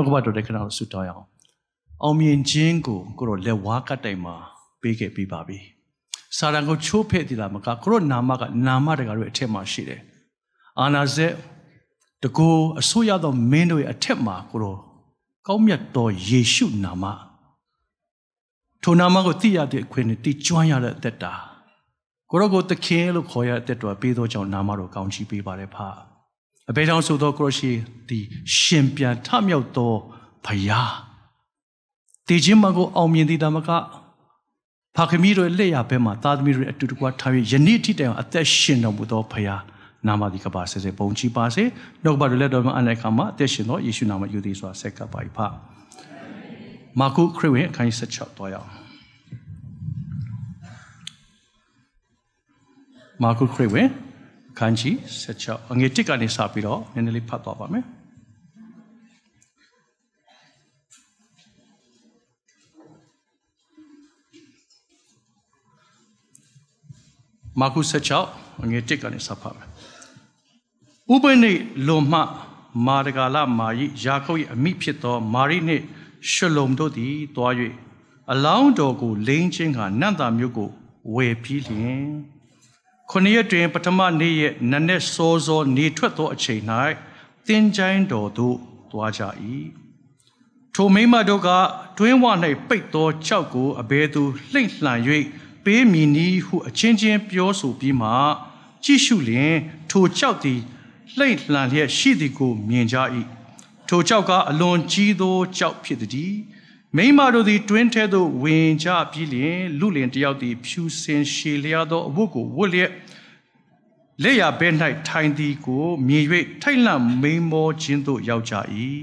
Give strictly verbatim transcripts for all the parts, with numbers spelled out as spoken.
ကဘာတော်တဲ့ခဏလို့ဆုတောင်းရအောင်အောင်မြင်ခြင်းကိုကိုရောလက်ဝါးကတ်တိုင်မှာပေးခဲ့ပြီးပါပြီစာရန်ကိုချိုးဖဲ့သေးလားမကကိုရောနာမကနာမတကားတို့အထက်မှာရှိတယ်အာနာဇက်တကူအစိုးရသောမင်းတို့ရဲ့အထက်မှာကိုရောကောင်းမြတ်တော်ယေရှုနာမထိုနာမကိုသိရတဲ့အခွင့်နဲ့တည်ကျွမ်းရတဲ့အသက်တာကိုရောကိုသခင်လို့ခေါ်ရတဲ့အသက်တော်ပေးသောကြောင့်နာမတော်ကောင်းချီးပေးပါတယ်ဖအဘယ်ကြောင့်ဆိုသောကိုရောရှိဒီရှင်ပြန်ထမြောက်သောဘုရားတည်ခြင်းမကိုအောင်မြင်သည်တမကဖခင်တို့လက်ရဘဲမှာသားသမီးတို့အတူတကွထားပြီးယနေ့ထိတိုင်အောင်အသက်ရှင်တော်မူသောဘုရားနာမသည်ကပါစေစေပုံချီပါစေနှုတ်ကပတော်လက်တော်မှာအနိုင်ခါမှာအသက်ရှင်သောယေရှုနာမယူသည်စွာဆက်ကပ်ပါ၏ဖမာကုခရစ်ဝင်အခန်းကြီး16တော်ရအောင်မာကုခရစ်ဝင်အခန်းကြီး16အငယ်တစ်ကနေစပြီးတော့နည်းနည်းလေးဖတ်သွားပါမယ်မာကု16အငယ်တစ်ကနေစဖတ်မယ်ဥပနိလွန်မှမာရဂါလမာယိယာကုပ်၏အမိဖြစ်သောမာရိနှင့်ရှလုံတို့သည်တွား၍အလောင်းတော်ကိုလိန်ချင်းကနတ်သားမျိုးကိုဝယ်ပြီးလျင်ခုနှစ်ရက်တွင်ပထမနေ့ရက်နနက်စောစောနေထွက်သောအချိန်၌သင်ချိုင်းတော်သို့တွားကြ၏ထိုမိမတို့ကတွင်းဝ၌ပိတ်သောကြောက်ကိုအဘယ်သူလှိမ့်လှန်၍ပေးမည်နည်းဟုအချင်းချင်းပြောဆိုပြီးမှကြည့်ရှုလျင်ထိုကြောက်သည်လှိမ့်လှန်လျက်ရှိသည်ကိုမြင်ကြ၏ထိုကြောက်ကအလွန်ကြီးသောကြောက်ဖြစ်သည်မိမတို့သည်တွင်းထဲသို့ဝင်ကြပြီးလျင်လူလင်တယောက်သည်ဖြူစင်ရှည်လျားသောအဝတ်ကိုဝတ်လျက်လက်ရဘဲ၌ထိုင်သည်ကိုမြင်၍ထိုက်လန့်မိန်မောခြင်းသို့ရောက်ကြ၏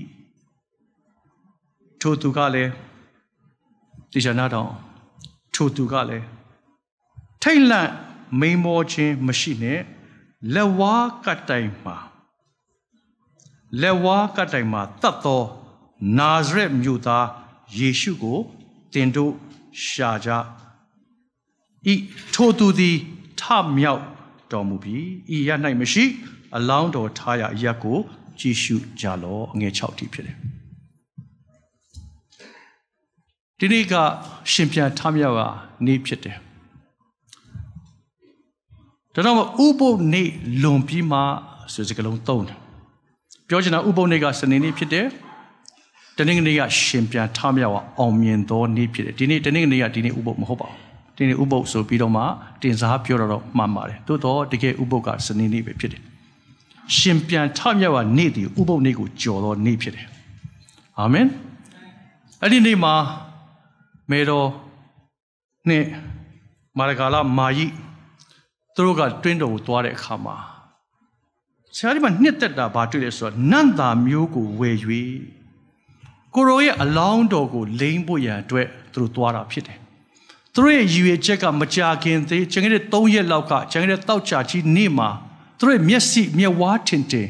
ထိုသူကလည်းတေချာနာတော်ထိုသူကလည်းထိုက်လန့်မိန်မောခြင်းမရှိနဲ့လက်ဝါးကတ်တိုင်မှာလက်ဝါးကတ်တိုင်မှာတတ်သောနာဇရက်မြို့သားယေရှုကိုတင်တို့ရှာကြဤထိုသူသည်ထမြောက်တော်မူပြီးဤရ၌မရှိအလောင်းတော်ထားရအရက်ကိုကြည့်ရှုကြလောအငယ်6ထိဖြစ်တယ်ဒီနေ့ကရှင်ပြန်ထမြောက်ရာနေ့ဖြစ်တယ်ဒါတော့ဥပုပ်နေ့လွန်ပြီးမှဆိုစကလုံးသုံးတယ်ပြောချင်တာဥပုပ်နေ့ကစနေနေ့ဖြစ်တယ်တနင်္ဂနွေကရှင်ပြန်ထမြောက်အောင်မြင်သောနေ့ဖြစ်တယ်ဒီနေ့တနင်္ဂနွေကဒီနေ့ဥပုပ်မဟုတ်ပါဘူးဒီနေ့ဥပုပ်ဆိုပြီးတော့မှတင်စားပြောတော့မှန်ပါတယ်သို့တော့တကယ်ဥပုပ်ကစနေနေ့ပဲဖြစ်တယ်ရှင်ပြန်ထမြောက်ရာနေ့ဒီဥပုပ်နေ့ကိုကြော်သောနေ့ဖြစ်တယ်အာမင်အဲ့ဒီနေ့မှာမေတော်နဲ့မာရဂါလမာယိသူတို့ကတွင်းတော်ကိုသွားတဲ့အခါမှာဆရာကြီးကနှစ်သက်တာဘာတွေ့လဲဆိုတော့နတ်သားမျိုးကိုဝယ်၍ကိုရောရဲ့အလောင်းတော်ကိုလိမ့်ဖို့ရန်အတွက်သူတို့သွားတာဖြစ်တယ်သူတို့ရဲ့ရည်ရွယ်ချက်ကမကြာခင်သေးကျန်တဲ့သုံးရက်လောက်ကကျန်တဲ့တောက်ချာကြီးနေ့မှာသူတို့ရဲ့မျက်စိမျက်ဝါးထင်ထင်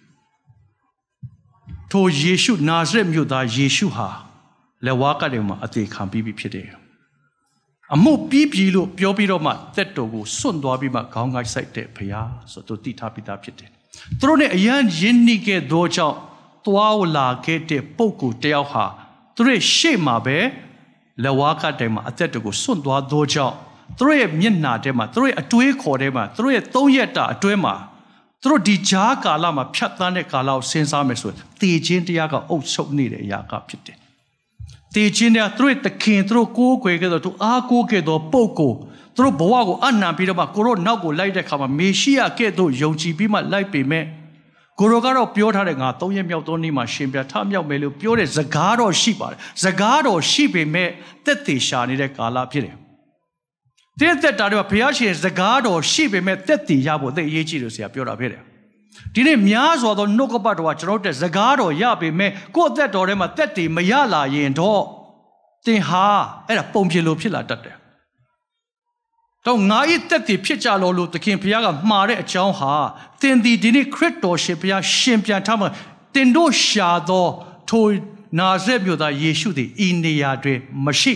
ထိုယေရှုနာဇရက်မြို့သားယေရှုဟာလက်ဝါးကတည်းမှာအသေးခံပြီးပြီဖြစ်တယ်အမှုပြီးပြီလို့ပြောပြီးတော့မှတက်တော်ကိုစွန့်သွားပြီးမှခေါင်းကိုက်ဆိုင်တဲ့ဘုရားဆိုသူတိထားပြီးသားဖြစ်တယ်သူတို့နဲ့အရန်ရင်းနှီးခဲ့သောကြောင့်သွားလာခဲ့တဲ့ပုဂ္ဂိုလ်တယောက်ဟာသူတို့ရှေ့မှာပဲလက်ဝါးကတည်းမှာအသက်တော်ကိုစွန့်သွားသောကြောင့်သူတို့ရဲ့မျက်နှာထဲမှာသူတို့ရဲ့အတွေးခေါ်ထဲမှာသူတို့ရဲ့သုံးရက်တာအတွင်းမှာသူတို့ဒီဂျားကာလမှာဖြတ်သန်းတဲ့ကာလကိုစဉ်းစားမယ်ဆိုရင်တေခြင်းတရားကအုပ်ချုပ်နေတဲ့အရာကဖြစ်တယ်တေခြင်းတရားသူတို့ရဲ့သခင်သူတို့ကိုးကွယ်ခဲ့သောသူအားကိုးခဲ့သောပုဂ္ဂိုလ်သူတို့ဘဝကိုအနံပြီးတော့မှကိုရောနောက်ကိုလိုက်တဲ့ခါမှာမေရှိယကဲ့သို့ယုံကြည်ပြီးမှလိုက်ပေမဲ့ကိုရောကတော့ပြောထားတဲ့ငါသုံးရက်မြောက်သောနေ့မှာရှင်ပြန်ထမြောက်မယ်လို့ပြောတဲ့စကားတော့ရှိပါတယ်စကားတော့ရှိပေမဲ့တက်သေးရှာနေတဲ့ကာလဖြစ်တယ်တဲ့သက်တာတွေမှာဘုရားရှင်စကားတော်ရှိပေမဲ့တက်သေးရဖို့သိအရေးကြီးတယ်ဆရာပြောတာဖြစ်တယ်ဒီနေ့များစွာသောနှုတ်ကပတ်တော်ကကျွန်တော်တို့စကားတော်ရပေမဲ့ကိုယ့်အသက်တော်ထဲမှာတက်သေးမရလာရင်တော့သင်ဟာအဲ့ဒါပုံပြလို့ဖြစ်လာတတ်တယ်တော့ငါ၏တက်သေးဖြစ်ကြလို့လို့သခင်ဘုရားကမှားတဲ့အကြောင်းဟာသင်ဒီဒီနေ့ခရစ်တော်ရှင်ဘုရားရှင်ပြန်ထားမှာတင်တို့ရှာသောထိုနာဇရက်မြို့သားယေရှုသည်ဤနေရာတွင်မရှိ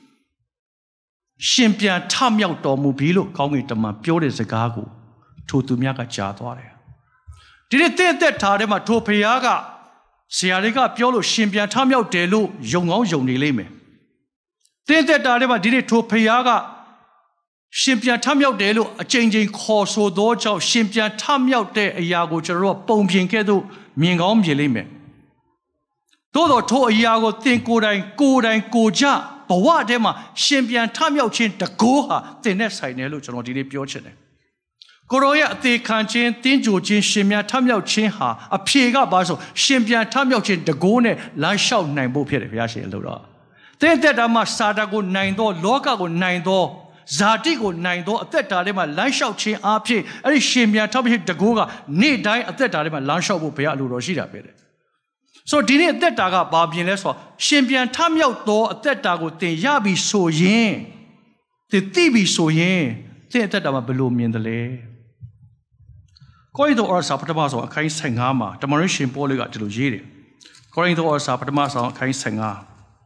ရှင်ပြန်ထမြောက်တော်မူပြီလို့ကောင်းကင်တမန်ပြောတဲ့စကားကိုထိုသူများကကြားသွားတယ်ဒီနေ့တဲ့သက်ထားထဲမှာထိုဘုရားကဆရာတွေကပြောလို့ရှင်ပြန်ထမြောက်တယ်လို့ယုံကောင်းယုံနေလိမ့်မယ်တင်းသက်တာတွေမှာဒီနေ့ထိုဖျားကရှင်ပြန်ထမြောက်တယ်လို့အချိန်ချင်းခေါ်ဆိုသောကြောင့်ရှင်ပြန်ထမြောက်တဲ့အရာကိုကျွန်တော်တို့ပုံပြင်ခဲ့သို့မြင်ကောင်းမြင်လိမ့်မယ်သို့တော်ထိုအရာကိုသင်ကိုယ်တိုင်ကိုယ်တိုင်ကိုကြဘဝထဲမှာရှင်ပြန်ထမြောက်ခြင်းတကိုးဟာသင်နဲ့ဆိုင်တယ်လို့ကျွန်တော်ဒီနေ့ပြောချင်တယ်ကိုရောရဲ့အသေးခံခြင်းတင်းကြိုခြင်းရှင်ပြန်ထမြောက်ခြင်းဟာအဖြေကဘာဆိုရှင်ပြန်ထမြောက်ခြင်းတကိုးနဲ့လမ်းလျှောက်နိုင်ဖို့ဖြစ်တယ်ဘုရားရှင်လို့တော့သင်သက်တာမှာစာတာကိုနိုင်သောလောကကိုနိုင်သောဇာတိကိုနိုင်သောအသက်တာထဲမှာလမ်းလျှောက်ခြင်းအဖြစ်အဲ့ဒီရှင်ပြန်ထမြောက်ခြင်းတကိုးကနေ့တိုင်းအသက်တာထဲမှာလမ်းလျှောက်ဖို့ဘုရားအလိုတော်ရှိတာပဲတဲ့ဆိုတော့ဒီနေ့အသက်တာကဘာပြင်လဲဆိုတော့ရှင်ပြန်ထမြောက်သောအသက်တာကိုသင်ရပြီဆိုရင်သင်သိပြီဆိုရင်သင်အသက်တာမှာဘယ်လိုမြင်တယ်လဲကိုရိန္သုဩဝါဒစာပထမဆုံးအခန်းဆယ်ငါးမှာတမန်တော်ရှင်ပေါလုကဒီလိုရေးတယ်ကိုရိန္သုဩဝါဒစာပထမဆုံးအခန်းဆယ်ငါး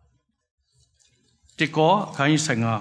တိကောအခန်းဆယ်ငါး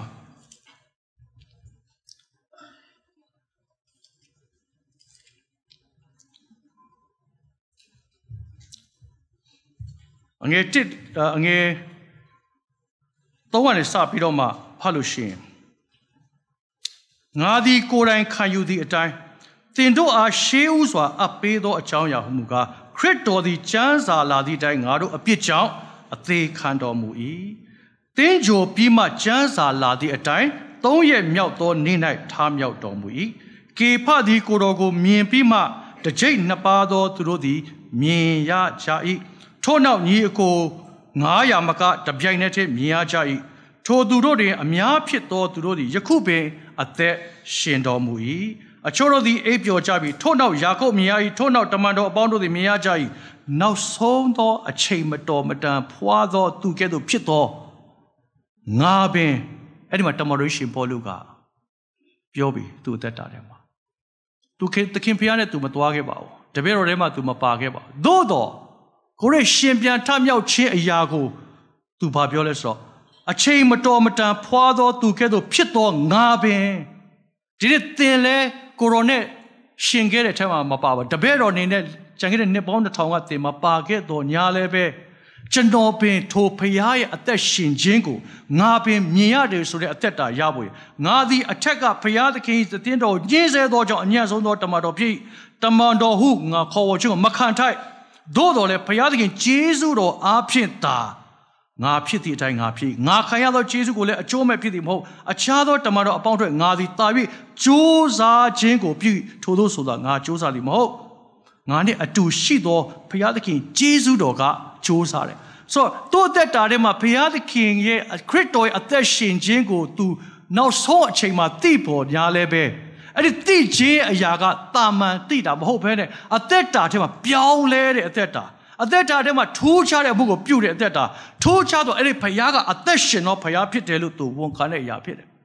အငယ်တစ်အငယ်သုံးကနေစပြီးတော့မှဖတ်လို့ရှိရင်ငါသည်ကိုယ်တိုင်ခံယူသည့်အတိုင်းသင်တို့အားရှေးဥစွာအပ်ပေးသောအကြောင်းအရာဟုမူကားခရစ်တော်သည်ကျမ်းစာလာသည့်အတိုင်းငါတို့အပြစ်ကြောင့်အသေးခံတော်မူ၏သင်ကြိုပြီးမှကျမ်းစာလာသည့်အတိုင်းသုံးရက်မြောက်သောနေ့၌ထားမြောက်တော်မူ၏ကေဖသည်ကိုတော်ကိုမြင်ပြီးမှတစ်ကြိမ်နှစ်ပါးသောသူတို့သည်မြင်ရကြ၏ထို့နောက်ညီအကိုငါးရာမကတပြိုင်နက်တည်းမြင်ရကြ၏ထိုသူတို့တွင်အများဖြစ်သောသူတို့သည်ယခုပင်အသက်ရှင်တော်မူ၏အချို့တို့သည်အိပ်ပျော်ကြပြီထို့နောက်ယာကုပ်မြင်ရ၏ထို့နောက်တမန်တော်အပေါင်းတို့သည်မြင်ရကြ၏နောက်ဆုံးသောအချိန်မတော်မတန်ဖွာသောသူကဲ့သို့ဖြစ်သောငါပင်အဲ့ဒီမှာတမန်တော်ရှင်ပေါလုကပြောပြီးသူ့အသက်တာထဲမှာသူခင်သခင်ဖျားနဲ့သူမသွားခဲ့ပါဘူးတပည့်တော်ထဲမှာသူမပါခဲ့ပါဘူးသို့တော့ကိုရရှင်ပြန်ထမြောက်ခြင်းအရာကိုသူဘာပြောလဲဆိုတော့အချိန်မတော်မတန်ဖွာသောသူကဲ့သို့ဖြစ်သောငါပင်ဒီနေ့သင်လဲကိုရိုနဲ့ရှင်ခဲ့တဲ့အထက်မှာမပါဘူးတပည့်တော်နေနဲ့ကျန်ခဲ့တဲ့နှစ်ပေါင်းတစ်ထောင်ကသင်မပါခဲ့တော့ညာလဲပဲကျွန်တော်ပင်ထိုဖျားရဲ့အသက်ရှင်ခြင်းကိုငါပင်မြင်ရတယ်ဆိုတဲ့အသက်တာရဖို့ငါသည်အထက်ကဖျားသခင်သင်တော်ညှင်းဆဲသောကြောင့်အညံ့ဆုံးသောတမန်တော်ဖြစ်တမန်တော်ဟုငါခေါ်ဝေါ်ခြင်းကိုမခံထိုက်သို့တော်လည်းဘုရားသခင်ကျေးဇူးတော်အားဖြင့်သာငါဖြစ်သည့်အတိုင်းငါဖြစ်ငါခံရသောကျေးဇူးကိုလည်းအကျိုးမဲ့ဖြစ်သည်မဟုတ်အခြားသောတမန်တော်အပေါင်းတို့ငါသည်တာ၍ကြိုးစားခြင်းကိုပြုထို့သောဆိုတာငါကြိုးစားသည်မဟုတ်ငါနဲ့အတူရှိသောဘုရားသခင်ကျေးဇူးတော်ကကြိုးစားတယ်ဆိုတော့တိုးသက်တာထဲမှာဘုရားသခင်ရဲ့ခရစ်တော်ရဲ့အသက်ရှင်ခြင်းကိုသူနောက်ဆုံးအချိန်မှာသိပေါ်ညာလဲပဲအဲ့ဒီသိခြင်းအရာကတာမန်သိတာမဟုတ်ဘဲနဲ့အသက်တာထဲမှာပြောင်းလဲတဲ့အသက်တာအသက်တာထဲမှာထိုးချတဲ့အမှုကိုပြုတဲ့အသက်တာထိုးချတော့အဲ့ဒီဘုရားကအသက်ရှင်တော့ဘုရားဖြစ်တယ်လို့သူဝန်ခံတဲ့အရာဖြစ်တယ်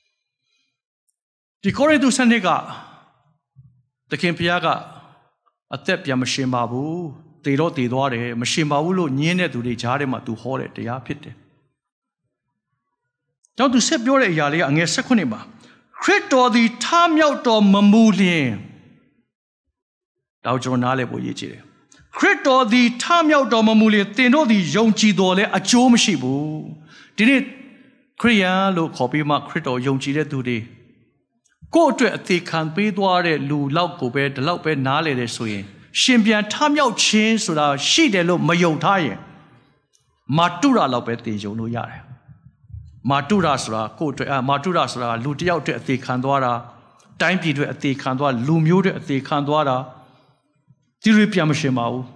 ဒီကိုရိန္သုစနစ်ကသခင်ဘုရားကအသက်ပြန်မရှင်ပါဘူးတည်တော့တည်သွားတယ်မရှင်ပါဘူးလို့ညင်းတဲ့သူတွေကြားထဲမှာသူဟောတဲ့တရားဖြစ်တယ်ကြောင့်သူဆက်ပြောတဲ့အရာလေးကအငယ်၁၉မှာခရစ်တော်သည်ထမြောက်တော်မမူလျင်တော့ကျွန်တော်နားလည်ဖို့ရည်ကြည်တယ်ခရစ်တော်သည်ထမြောက်တော်မမူလျင်သင်တို့သည်ယုံကြည်တော်လဲအကျိုးမရှိဘူးဒီနေ့ခရိယန်လို့ခေါ်ပြီးမှခရစ်တော်ယုံကြည်တဲ့သူတွေကိုယ့်အတွက်အသေးခံပေးသွားတဲ့လူလောက်ကိုပဲဒီလောက်ပဲနားလည်တယ်ဆိုရင်ရှင်ပြန်ထမြောက်ခြင်းဆိုတာရှိတယ်လို့မယုံထားရင်မာတုရလောက်ပဲသိယုံလို့ရတယ်မာတုရဆိုတာကိုယ့်အတွက်အမာတုရဆိုတာလူတစ်ယောက်အတွက်အသေးခံသွားတာတိုင်းပြည်အတွက်အသေးခံသွားလူမျိုးအတွက်အသေးခံသွားတာဒီလိုပြန်မရှင်ပါဘူး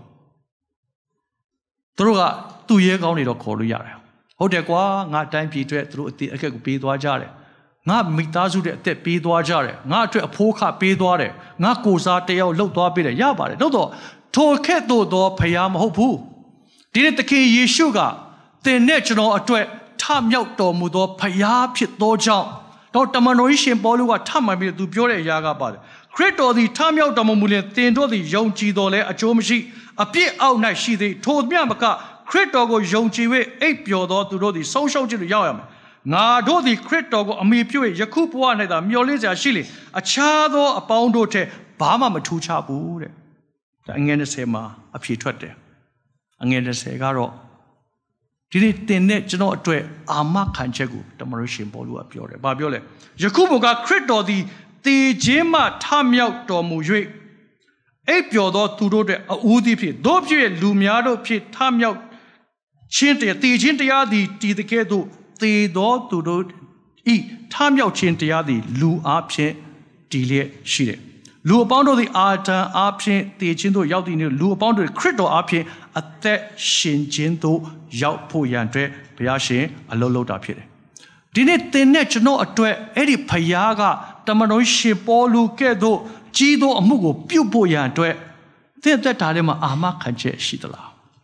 သူတို့ကသူ့ရဲကောင်းနေတော့ခေါ်လို့ရတယ်ဟုတ်တယ်ကွာငါတိုင်းပြည်အတွက်သူတို့အသေးအခက်ကိုပေးသွားကြတယ်ငါမိသားစုတဲ့အသက်ပေးသွားကြတယ်ငါအတွက်အဖိုးခပေးသွားတယ်ငါကိုစားတယောက်လှုပ်သွားပေးတယ်ရပါတယ်လို့တော့ထိုခက်သို့သောဖရားမဟုတ်ဘူးဒီနေ့သခင်ယေရှုကသင်နဲ့ကျွန်တော်အတွက်ထမြောက်တော်မူသောဖရားဖြစ်သောကြောင့်တော့တမန်တော်ရှင်ပေါလုကထမှန်ပြီးသူပြောတဲ့အရာကပါတယ်ခရစ်တော်သည်ထမြောက်တော်မူလျင်သင်တို့သည်ယုံကြည်တော်လဲအကျိုးမရှိအပြစ်အောက်၌ရှိသည်ထိုမြတ်မကခရစ်တော်ကိုယုံကြည်၍အိပ်ပျော်သောသူတို့သည်ဆုံးရှုံးခြင်းသို့ရောက်ရမယ်ငါတို့သည်ခရစ်တော်ကိုအမိပြု၍ယခုဘဝ၌သာမျှော်လင့်စရာရှိလေအခြားသောအပေါင်းတို့ထက်ဘာမှမထူးခြားဘူးတဲ့ဒါအငယ်၂၀မှာအဖြေထွက်တယ် angel segaro. Did it net general to a mark and chegu, the Mauritian Bolua Piore, Babiole. Jacoboga credo the the Jema Tamia to Mujue. Apio to do the Udi pit, Dobie, Lumiado pit, Tamia Chintia, the Chintia, the Tidekedo, the door to do e Tamia Chintia, the Lu Apche, Delia Shire. Lu abound the Arta Apche, the Chinto Yaudin, Lu abound the credo Apche, at that Shin Chinto, Yau Poyante, Piashe, a lolo dapire. Didn't the national at Eddie Payaga, Tamanoishi, Polu, Kedo, Gido, Amugo, Pupoyante, then that Talema Ama Kanche Shitala.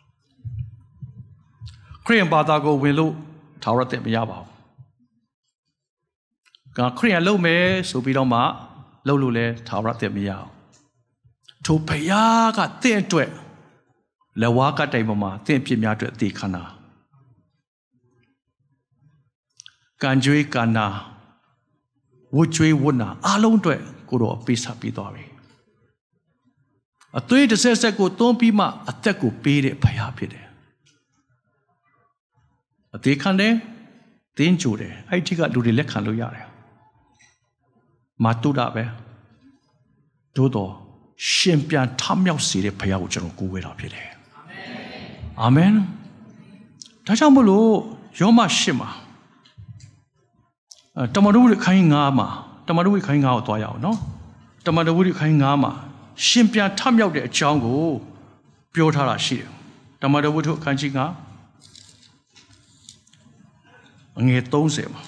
Korean Badago Willow, Tower Temiaba. Korean Lome, Subidoma, Lolule, Tower Temia. To Payaga, then to it. Lawaka de Mama, then Pimiatra de Cana. Ganjui Cana. Woodjui Wuna, alone to it, go to a piece happy dory. A three to say, go don't be ma, a teku beat it payapide. A decane, then Jude, I take a do the lecan loyare. Matudabe, Dodo, Shimpian Tamil City Payaujo go with up here. Amen. Tajamulu, Yoma Shima. Tamaduri Kaingama, Tamaduri Kainga Toya, no? Tamaduri Kaingama, Shimpian Tamil de Chango, Piotara Shi. Tamaduru Kanjinga. Nghe tố dễ mà.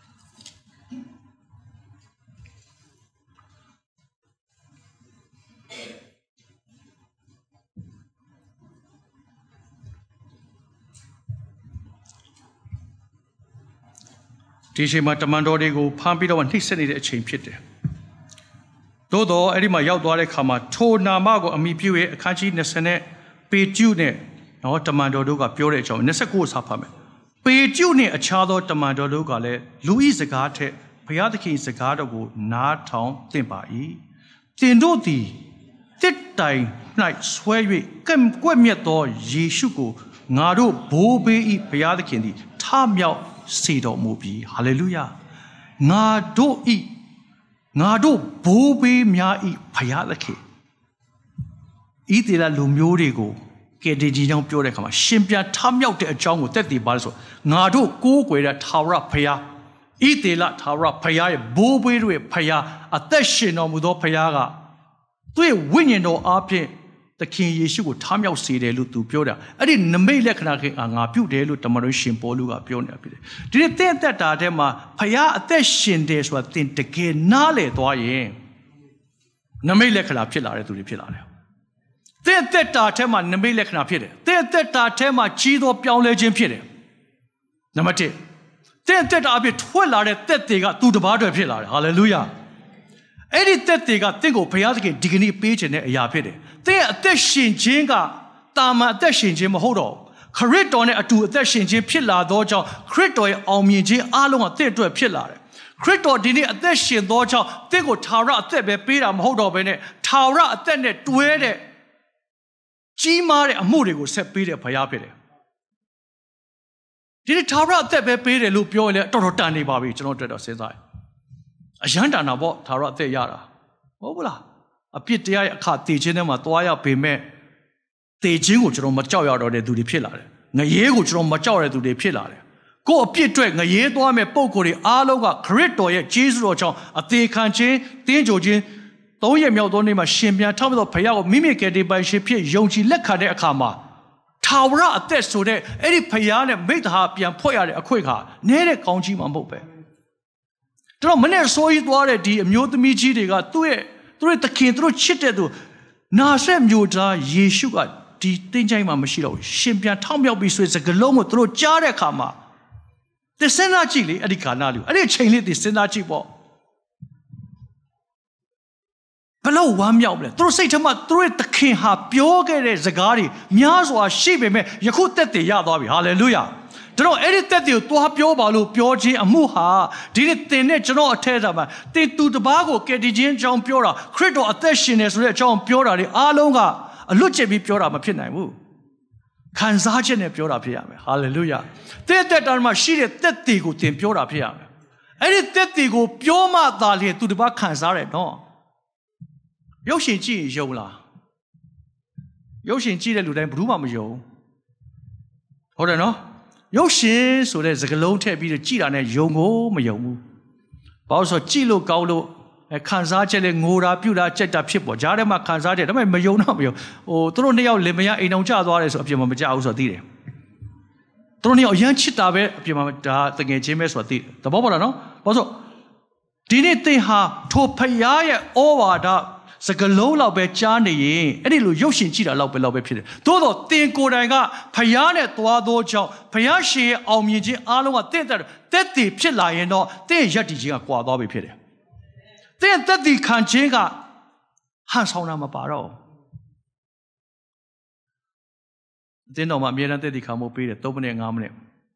Thì khi mà tâm đồ đi go phàm bị đâu anh thích sẽ đi để chìm chết đấy. Đó đó, ấy mà giao đó để khám mà thô nam mà go ami biểu ấy khai chi nên sẽ nè bê chiu nè, nó tâm đồ đó gặp biểu đấy cho nên sẽ cố sát phàm. Bê chiu nè ở cha đó tâm đồ đó gặp lại, Louis cái thế, bây giờ thì cái cái đó go nát thòng tiền bạc ý, tiền đồ đi, tết đại này xoay về, cái cái miệt đó Giêsu go ngã đó bố bê ý bây giờ thì cái gì tham nhau say đó mù bì, Hallelujah. Ngã đó ý, ngã đó bố bê mía ý bây giờ thì cái, ý thì là lùm yếu đi go. Cái gì gì nhau biểu đấy mà, xem bien tham nhau để trong một tết đi bao giờ, ngã đó cố quay là tháo ra phải à, ý thì là tháo ra phải à, bố bê rồi phải à, à tết sinh nó một đó phải à cả, tôi vinh nhân đó áp chế,แต่คิงเยซูก็ทำยาวสีเดลุตูพิโอดาอันนี้นั่นไม่เล็กนะคืองาพิโอเดลุตมันรู้ชิมโปลูกาพิโอเนี่ยพิเดทีนี้เต้นแต่ตาเดมาพยาแต่ชินเดสว่าเต้นตะเกน่าเลยตัวเองนั่นไม่เล็กนะพิลาเรตุริพิลาเรเต้นแต่ตาเดมานั่นไม่เล็กนะพิเดเต้นแต่ตาเดมาจีโดเปียวเลยจิมพิเดนั่นมาเต้เต้นแต่ตาพิทั่วลาเรเต้นเตกาตูดบ้าด้วยพิลาเรฮาเลลูยาไอ้ที่เต้นเตกาเต้นก็พยาตะเกดิกนี่ปีเจเนี่ยยาพิเดแต่แต่สิ่งจริงก็ตามมาแต่สิ่งจริงมาหัวเราคริสต์เนี่ยตัวแต่สิ่งจริงพิลาตัวเจ้าคริสต์เอามีจริงอารมณ์แต่ตัวพิลาเลยคริสต์ที่นี่แต่สิ่งตัวเจ้าแต่ก็ทาระแต่แบบปีละมาหัวเราไปเนี่ยทาระแต่เนี่ยตัวเนี่ยจีมาเนี่ยมุ่งเรื่องก็เสพปีเนี่ยพยาไปเลยทีนี้ทาระแต่แบบปีเนี่ยลูกพี่เลยตัวเราตันนี่บาบีจนเราเดือดเสียใจยันตานาบ่ทาระแต่ยาละโอ้บุล่ะอภิเษกข้าตีเจนเนี่ยมาตัวอยากเป็นแม่ตีจริงกูจะลงมาเจ้าอยากเราเด็ดดูดีพิลาเลยเงี้ยกูจะลงมาเจ้าเด็ดดูดีพิลาเลยก็อภิเษกเงี้ยตัวแม่ปกติอาลูกคริสต์ตัวเองจีสุเราเจ้าอตีขันจีตีโจจีตัวยังมีเอาตัวนี้มาเชื่อมยันทำให้ตัวพยายามมิมิเกดีไปเชื่อพี่ยงจีเล็กขาเด็กขามาท้าวระแต่สุดเลยไอ้ที่พยายามเนี่ยไม่ท้าเปลี่ยนพ่อยอะไรคุยขาเนี่ยเนี่ยกองจีมันบอกไปแต่เราไม่เนี่ยสวยตัวเลยดีมีตัวมีจีดีก็ตัวตัวตะเคียนตัวชิดเด็ดน่าเชื่อมโยงเยซูก็ดีตั้งใจมาไม่ใช่เราเชื่อมยันทำยาวไปสุดสักล้มตัวจ้าเด็กขามาแต่เส้นหน้าจีเลยอดีตขาหน้าเลยอดีตเชงเลยแต่เส้นหน้าจีบ่เปล่าวามยาวเลยตัวใส่ธรรมะตัวตะเคียนหาเปียวกันเลยสกาดีมีอาสวะชีเป็นไหมยังคู่เตะเตะยาตัวบีฮาเลลูยาแต่เราเอริเตติวตัวเปียวบาลูเปียวจีอามูฮาดีนี่เต็นเนี่ยจะเราเทศมาเต็นตูตบ้ากูเกดิจินจอมเปียวระคริสต์อัตเตชินเนี่ยสุดเลยจอมเปียวระเลยอาลงกาลุเจบีเปียวระมาเพี้ยนไหนมูခံစားချက်နဲ့ပြောတာဖြစ်ရမယ်ဟာလေလုယာတဲ့တဲ့တာမှာရှိတဲ့တက်တီကိုသင်ပြောတာဖြစ်ရမယ်အဲ့ဒီတက်တီကိုပြောမှသာလေသူတစ်ပါးခံစားတယ်နော်ရုပ်ရှင်ကြည့်ရင်ယုံလားရုပ်ရှင်ကြည့်တဲ့လူတိုင်းဘယ်သူမှမယုံဟုတ်တယ်နော်ရုပ်ရှင်ဆိုတဲ့စကားလုံးထည့်ပြီးတော့ကြည်တာနဲ့ယုံကိုမယုံဘူးဘာလို့ဆိုကြည်လို့ကောင်းလို့ခံစားချက်နဲ့ငိုတာပြုတာကြက်တာဖြစ်ပေါ်ကြားထဲမှာခံစားတယ်ဒါပေမဲ့မယုံတော့မယုံဟိုသူတို့နှစ်ယောက်လင်မယားအိမ်အောင်ကျသွားတယ်ဆိုအပြင်မှာမကြောက်ဘူးဆိုတော့သိတယ်သူတို့နှစ်ယောက်အရန်ချစ်တာပဲအပြင်မှာဒါတကယ်ချင်းပဲဆိုတော့သိတယ်သဘောပေါက်လားနော်ဘာလို့ဆိုဒီနေ့သင်ဟာထိုဖယားရဲ့ဩဝါဒစကလုံးလောက်ပဲကြားနေရင်အဲ့ဒီလိုရုပ်ရှင်ကြည့်တာလောက်ပဲလောက်ပဲဖြစ်တယ်သို့တော့တင်ကိုယ်တိုင်ကဖယားနဲ့သွားသောကြောင့်ဖယားရှင်ရဲ့အောင်မြင်ခြင်းအားလုံးကတင့်တဲ့တက်တည်ဖြစ်လာရင်တော့တင့်ရက်တည်ခြင်းကကွာသွားပြီဖြစ်တယ်တင့်တက်တည်ခံခြင်းကဟန်ဆောင်တာမပါတော့တင်းတော်မှာအမြဲတမ်းတက်တည်ခံမှုပေးတယ်၃မိနစ်၅မိနစ်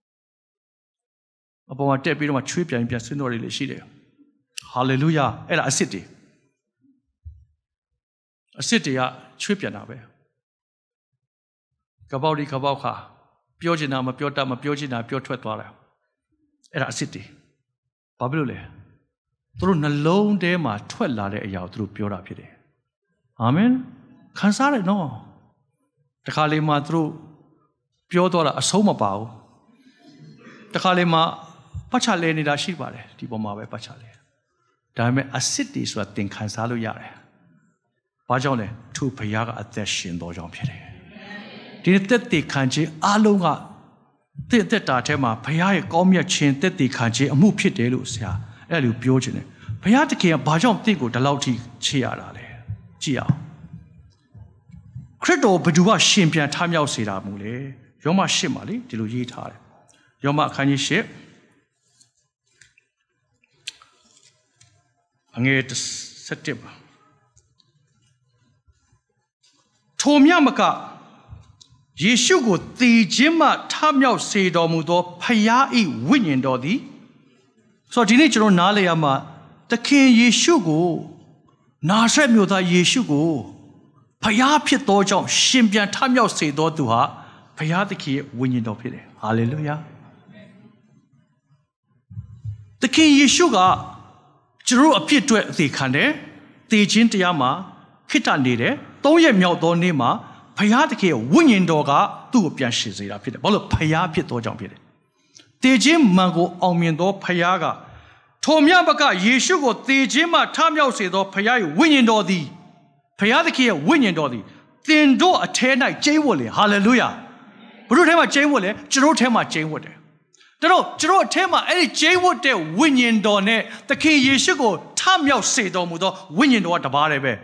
အပေါ်မှာတက်ပြီးတော့မှချွေးပြန်ပြန်ဆွင်းတော်တွေလည်းရှိတယ်ဟာလေလုယာအဲ့ဒါအစ်စ်တွေအစ်စ်တွေကချွေးပြန်တာပဲကပောက်ဒီကပောက်ခါပြောချင်တာမပြောတတ်မပြောချင်တာပြောထွက်သွားတာအဲ့ဒါအစ်စ်တွေဘာဖြစ်လို့လဲသူတို့နှလုံးထဲမှာထွက်လာတဲ့အရာကိုသူတို့ပြောတာဖြစ်တယ်အာမင်ခံစားရတယ်နော်တခါလေမှသူတို့ပြောတော့တာအဆုံးမပါဘူးတခါလေမှပတ်ချလဲနေတာရှိပါတယ်ဒီပေါ်မှာပဲပတ်ချလဲဒါပေမဲ့အစ်စ်တွေဆိုတာသင်ခံစားလို့ရတယ်ဘာကြောင့်လဲသူဘုရားကအသက်ရှင်တော်ကြောင့်ဖြစ်တယ်ဒီတက်တည်ခံခြင်းအလုံးကတင့်တက်တာထဲမှာဘုရားရဲ့ကောင်းမြတ်ခြင်းတက်တည်ခံခြင်းအမှုဖြစ်တယ်လို့ဆရာအဲ့လိုပြောခြင်းတယ်ဘုရားတခင်ကဘာကြောင့်တင့်ကိုဒီလောက်ထိချေရတာလဲကြည့်အောင်ခရစ်တော်ဘယ်သူကရှင်ပြန်ထမြောက်စေတာမို့လဲယောမရှစ်မှာလေဒီလိုရေးထားတယ်ယောမအခန်းကြီးရှစ်အငယ်၁၁ပါထိုမြမကယေရှုကိုတည်ခြင်းမှထမြောက်စေတော်မူသောဖယား၏ဝိညာဉ်တော်သည်ဆိုတော့ဒီနေ့ကျွန်တော်နားလည်ရမှာသခင်ယေရှုကိုနာဇရက်မြို့သားယေရှုကိုဖယားဖြစ်သောကြောင့်ရှင်ပြန်ထမြောက်စေတော်သူဟာဖယားသခင်ရဲ့ဝိညာဉ်တော်ဖြစ်တယ်ဟာလေလုယာသခင်ယေရှုကကျွန်တော်အပြစ်အတွက်အသေးခံတယ်တည်ခြင်းတရားမှာခိတ္တနေတယ်သုံးရက်မြောက်သောနေ့မှာဖယားသခင်ရဲ့ဝိညာဉ်တော်ကသူ့ကိုပြန်ရှင်စေတာဖြစ်တယ်ဘာလို့ဖယားဖြစ်သောကြောင့်ဖြစ်တယ်တည်ခြင်းမှန်ကိုအောင်မြင်သောဖယားကထိုမြတ်ဘကယေရှုကိုတည်ခြင်းမှထမြောက်စေသောဖယားရဲ့ဝိညာဉ်တော်သည်ဖယားသခင်ရဲ့ဝိညာဉ်တော်သည်သင်တို့အထဲ၌ကျိန်းဝတ်လေဟာလေလုယာဘုရားထဲမှာကျိန်းဝတ်လေကျွန်တော်ထဲမှာကျိန်းဝတ်တယ်ဒါတော့ကျွန်တော်အထဲမှာအဲ့ဒီကျိန်းဝတ်တဲ့ဝိညာဉ်တော်နဲ့သခင်ယေရှုကိုထမြောက်စေတော်မူသောဝိညာဉ်တော်ကတပါးတည်းပဲ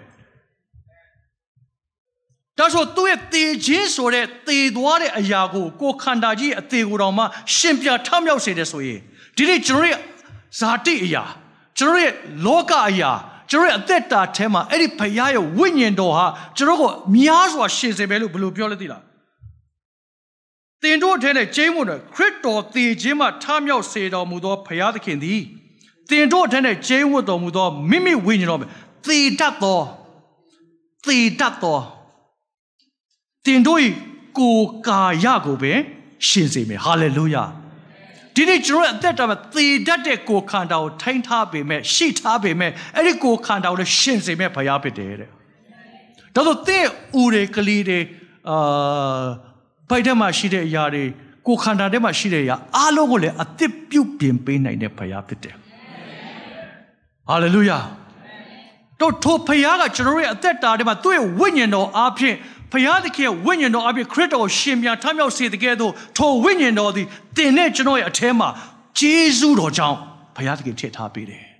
ဒါဆိုသူ့ရဲ့တည်ခြင်းဆိုတဲ့တည်သွားတဲ့အရာကိုကိုခန္ဓာကြီးအသေးကိုတော်မှရှင်ပြထမြောက်စေတယ်ဆိုရင်ဒီနေ့ကျွန်တော်ရဲ့ဇာတိအရာကျွန်တော်ရဲ့လောကအရာကျွန်တော်ရဲ့အသက်တာထဲမှာအဲ့ဒီဘုရားရဲ့ဝိညာဉ်တော်ဟာကျွန်တော်ကိုများစွာရှင်စေပဲလို့ဘယ်လိုပြောလဲသိလားသင်တို့ထဲနဲ့ကျိန်းဝတ်တယ်ခရစ်တော်တည်ခြင်းမှထမြောက်စေတော်မူသောဘုရားသခင်သည်သင်တို့ထဲနဲ့ကျိန်းဝတ်တော်မူသောမိမိဝိညာဉ်တော်ပဲတည်တတ်သောတည်တတ်သောတင်တို့ကိုကာယကိုပဲရှင်စေမယ်ဟာလေလုယာဒီနေ့ကျွန်တော်အသက်တာမှာသေတတ်တဲ့ကိုခန္ဓာကိုထိန်းထားပေမဲ့ရှိထားပေမဲ့အဲ့ဒီကိုခန္ဓာကိုလည်းရှင်စေမဲ့ဘုရားဖြစ်တယ်တဲ့ဒါဆိုတဲ့ဦးတွေကလေးတွေအာဘိုက်ထဲမှာရှိတဲ့အရာတွေကိုခန္ဓာထဲမှာရှိတဲ့အရာအားလုံးကိုလည်းအသစ်ပြုတ်ပြင်ပေးနိုင်တဲ့ဘုရားဖြစ်တယ်ဟာလေလုယာတော့ထိုဘုရားကကျွန်တော်ရဲ့အသက်တာထဲမှာသူ့ရဲ့ဝိညာဉ်တော်အားဖြင့်ဘုရားသခင်ဝိညာဉ်တော်အပြင်ခရစ်တော်ကိုရှင်ပြန်ထမြောက်စေတဲ့ကဲ့သို့ထိုဝိညာဉ်တော်သည်တင်နဲ့ကျွန်တော်ရဲ့အထဲမှာဂျေဇုတော်ကြောင့်ဘုရားသခင်ထည့်ထားပေးတယ်။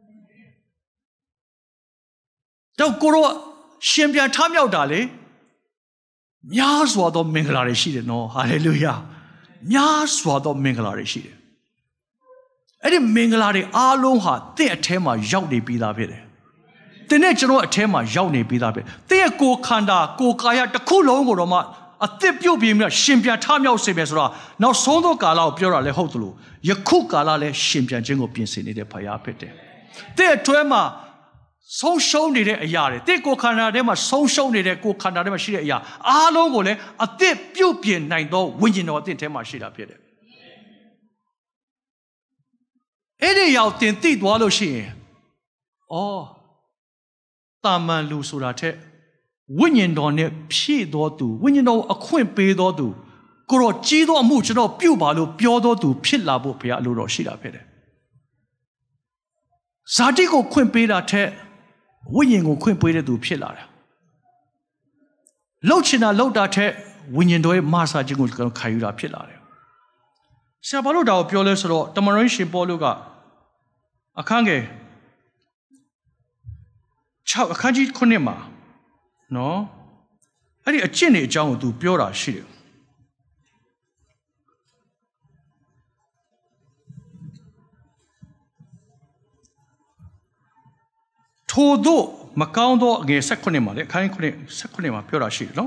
တော့ကိုရောရှင်ပြန်ထမြောက်တာလေများစွာသောမင်္ဂလာတွေရှိတယ်နော်ဟာလေလုယာများစွာသောမင်္ဂလာတွေရှိတယ်။အဲ့ဒီမင်္ဂလာတွေအားလုံးဟာတင့်အထဲမှာရောက်နေပြီးသားဖြစ်တယ်။တင်းနဲ့ကျွန်တော်အထဲမှာရောက်နေပြီးသားပဲတင်းရဲ့ကိုခန္ဓာကိုကာယတစ်ခုလုံးကိုတော့မှအသစ်ပြုတ်ပြင်းပြီးတော့ရှင်ပြန်ထမြောက်စေမယ်ဆိုတော့နောက်ဆုံးသောကာလကိုပြောတာလည်းဟုတ်သလိုယခုကာလလည်းရှင်ပြန်ခြင်းကိုပြင်ဆင်နေတဲ့ဘုရားဖြစ်တယ်တင်းအတွဲမှာဆုံးရှုံးနေတဲ့အရာတွေတဲ့ကိုယ်ခန္ဓာထဲမှာဆုံးရှုံးနေတဲ့ကိုယ်ခန္ဓာထဲမှာရှိတဲ့အရာအားလုံးကိုလည်းအသစ်ပြုတ်ပြင်နိုင်သောဝိညာဉ်တော်အသစ်ထဲမှာရှိတာဖြစ်တယ်အဲ့ဒီရောက်တင်သိသွားလို့ရှိရင်အော်တာမန်လူဆိုတာထက်ဝိညာဉ်တော်နဲ့ဖြည့်တော်သူဝိညာဉ်တော်အခွင့်ပေးတော်သူကိုတော့ကြီးသောအမှုကျွန်တော်ပြုတ်ပါလို့ပြောတော်သူဖြစ်လာဖို့ဘုရားအလိုတော်ရှိတာဖြစ်တယ်ဇာတိကိုခွင့်ပေးတာထက်ဝိညာဉ်ကိုခွင့်ပေးတဲ့သူဖြစ်လာတယ်လှုပ်ချင်တာလှုပ်တာထက်ဝိညာဉ်တော်ရဲ့မဆာခြင်းကိုခံယူတာဖြစ်လာတယ်ဆရာဘာလို့ဒါကိုပြောလဲဆိုတော့တမန်တော်ရှင်ပေါလုကအခန်းငယ်၆အခန်းကြီးခုနှစ်မှာနော်အဲ့ဒီအကျင့်တွေအကြောင်းကိုသူပြောတာရှိတယ်ထို့သောမကောင်းသောအငယ်၁၈မှာလေအခန်းခုနှစ်၁၈မှာပြောတာရှိတယ်နော်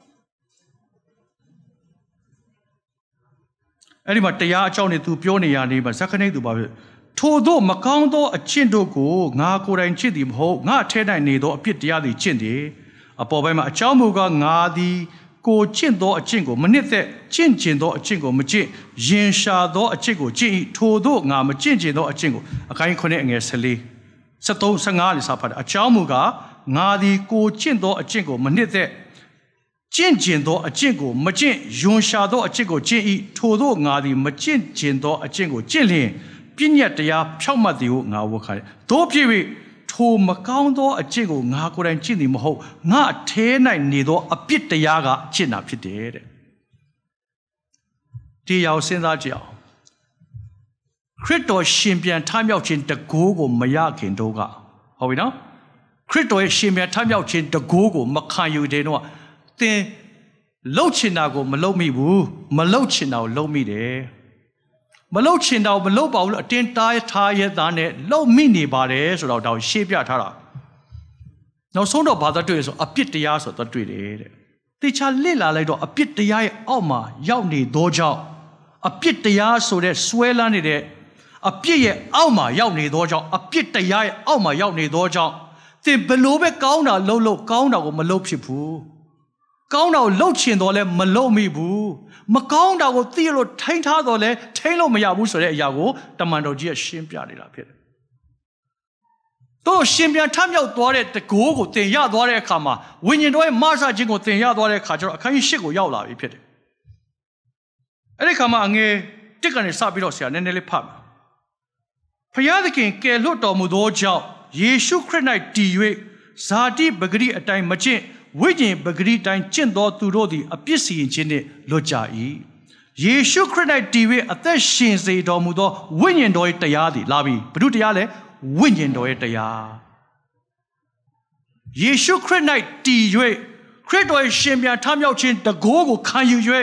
အဲ့ဒီမှာတရားအကြောင်းတွေသူပြောနေရနေမှာဇခနိသူပါဖြစ်ထို့သောမကောင်းသောအကျင့်တို့ကိုငါကိုယ်တိုင်ကျင့်သည်မဟုတ်ငါထဲ၌နေသောအပြစ်တရားသည်ကျင့်သည်အပေါ်ပိုင်းမှာအကြောင်းမူကားငါသည်ကိုကျင့်သောအကျင့်ကိုမနစ်သက်ကျင့်ကျင်သောအကျင့်ကိုမကျင့်ရင်ရှာသောအကျင့်ကိုကျင့်၏ထို့သောငါမကျင့်ကျင်သောအကျင့်ကိုအခန်းခုနှစ်အငယ်၁၄ ၁၃ ၁၅လေးစာဖတ်တယ်အကြောင်းမူကားငါသည်ကိုကျင့်သောအကျင့်ကိုမနစ်သက်ကျင့်ကျင်သောအကျင့်ကိုမကျင့်ယွန်ရှာသောအကျင့်ကိုကျင့်၏ထို့သောငါသည်မကျင့်ကျင်သောအကျင့်ကိုကျင့်လျင်ပညတ်တရားဖြောက်မှတ်သည်ဟုငါဝတ်ခါတယ်တို့ဖြစ်၍ထိုမကောင်းသောအကျင့်ကိုငါကိုယ်တိုင်ကျင့်သည်မဟုတ်ငါအထဲ၌နေသောအပြစ်တရားကကျင့်တာဖြစ်တယ်တဲ့ဒီရောက်စဉ်းစားကြည့်အောင်ခရစ်တော်ရှင်ပြန်ထမြောက်ခြင်းတကိုးကိုမရခင်တော့ကဟုတ်ပြီနော်ခရစ်တော်ရဲ့ရှင်ပြန်ထမြောက်ခြင်းတကိုးကိုမခံယူတဲ့တော့သင်လှုပ်ချင်တာကိုမလှုပ်မိဘူးမလှုပ်ချင်တာကိုလှုပ်မိတယ်မလှုပ်ချင်တာကိုမလှုပ်ပါဘူးလို့အတင်းတားထားရတာနဲ့လှုပ်မိနေပါတယ်ဆိုတော့ဒါကိုရှေ့ပြထားတာနောက်ဆုံးတော့ဘာသာတွေ့ဆိုအပြစ်တရားဆိုတော့တွေ့တယ်တဲ့တေချာလစ်လာလိုက်တော့အပြစ်တရားရဲ့အောက်မှာရောက်နေသောကြောင့်အပြစ်တရားဆိုတဲ့ဆွဲလန်းနေတဲ့အပြစ်ရဲ့အောက်မှာရောက်နေသောကြောင့်အပြစ်တရားရဲ့အောက်မှာရောက်နေသောကြောင့်သင်ဘလို့ပဲကောင်းတာလှုပ်လို့ကောင်းတာကိုမလှုပ်ဖြစ်ဘူးကောင်းတာကိုလှုပ်ချင်တော့လဲမလှုပ်မိဘူးမကောင်းတာကိုသိလို့ထိန်းထားတော့လဲထိန်းလို့မရဘူးဆိုတဲ့အရာကိုတမန်တော်ကြီးကရှင်းပြနေတာဖြစ်တယ်။တို့ရှင်ပြန်ထမြောက်သွားတဲ့တကိုးကိုသင်ရသွားတဲ့အခါမှာဝိညာဉ်တော်ရဲ့မဆာခြင်းကိုသင်ရသွားတဲ့အခါကျတော့အခန်းကြီး၈ကိုရောက်လာပြီဖြစ်တယ်။အဲ့ဒီခါမှာအငယ်တစ်ကနေစပြီးတော့ဆရာနည်းနည်းလေးဖတ်မယ်။ဖျားသခင်ကယ်လွတ်တော်မူသောကြောင့်ယေရှုခရစ်၌တည်၍ဇာတိပဂရိအတိုင်းမကျင့်ဝိညာဉ်ပဂရိတိုင်းကျင့်သောသူတို့သည်အပြစ်စီရင်ခြင်းနှင့်လွတ်ကြ၏ယေရှုခရစ်၌တည်၍အသက်ရှင်စေတော်မူသောဝိညာဉ်တော်၏တရားသည်လာပြီဘု து တရားလဲဝိညာဉ်တော်ရဲ့တရားယေရှုခရစ်၌တည်၍ခရစ်တော်ရဲ့ရှင်ပြန်ထမြောက်ခြင်းတကိုးကိုခံယူ၍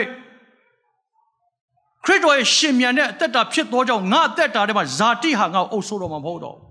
ခရစ်တော်ရဲ့ရှင်ပြန်တဲ့အသက်တာဖြစ်သောကြောင့်ငါအသက်တာထဲမှာဇာတိဟာငါ့ကိုအုပ်ဆိုးတော်မှာမဟုတ်တော့